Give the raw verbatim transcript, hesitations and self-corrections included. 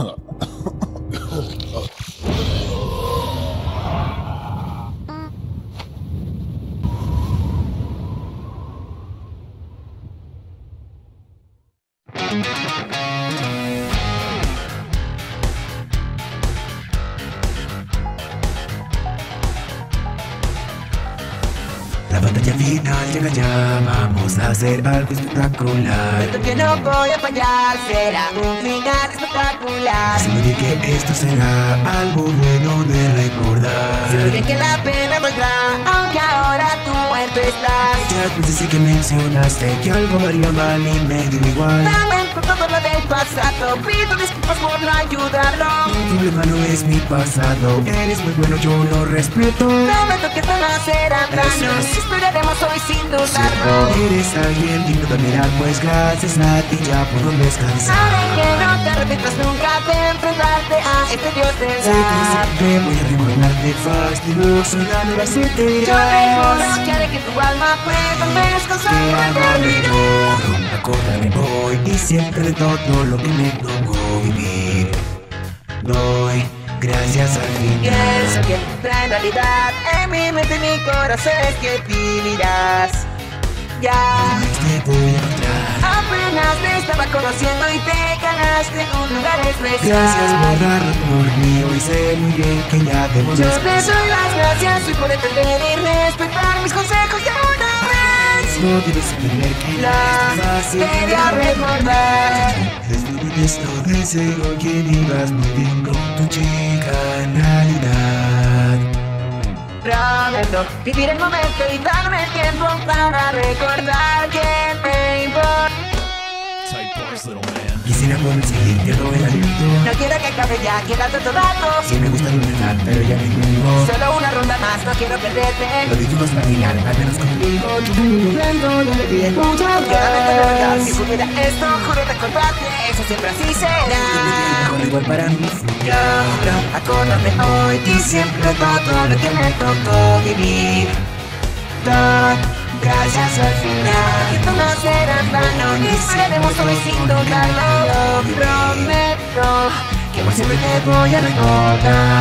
La batalla final llega ya, vamos a hacer algo espectacular. Esto que no voy a fallar, será un final espectacular. Seguro de que esto será algo bueno de recordar. Seguro de que la pena valdrá, aunque ahora tú muerto estás. Muchas veces sí que mencionaste que algo haría mal y me dio igual. Lamento todo lo del pasado, pido disculpas por no ayudarlo. Tu problema no es mi pasado, eres muy bueno, yo lo respeto. Prometo que esto no será en vano, esperaremos hoy sin dudarlo. Eres alguien digno de admirar, pues gracias a ti ya puedo descansar. Ahora que no te arrepientas nunca de enfrentarte a este dios del Sé que rap. siempre voy a recordarte fastidioso, la nueva Yo sentirás. recuerdo que haré que tu alma pueda descansar Te por amo de eternidad. todo, acordarme voy y siempre de todo lo que me tocó vivir. Doy gracias al final. Pienso que en realidad en mi mente y mi corazón es que vivirás. Ya Te voy a encontrar. apenas te estaba conociendo y te ganaste un lugar especial. Gracias por darlo por mí, hoy sé muy bien que ya debo Yo te descansar. doy las gracias y por entender y respetar mis consejos de una vez. No debes entender que La es fácil quería recordar. desde esto deseo que vivas muy bien con tu chica en realidad. Prometo vivir el momento y darme el tiempo para recordar que me importa. Quisiera poder seguirte todo el aliento. No quiero que acabe ya, quiero tanto rato. Sí me gusta intentar, pero ya me tengo. Solo una ronda más, no quiero perderte. Lo dijimos terminar, al menos conmigo. Claramente de verdad, si pudiera esto, juro recordarte. Eso siempre así será. Mejor igual para mí. Yo juro acordarme hoy y siempre todo lo que me tocó vivir. Todo gracias al final. Esto no será en vano y seremos hoy sin dudarlo. Prometo que por siempre te voy a recordar.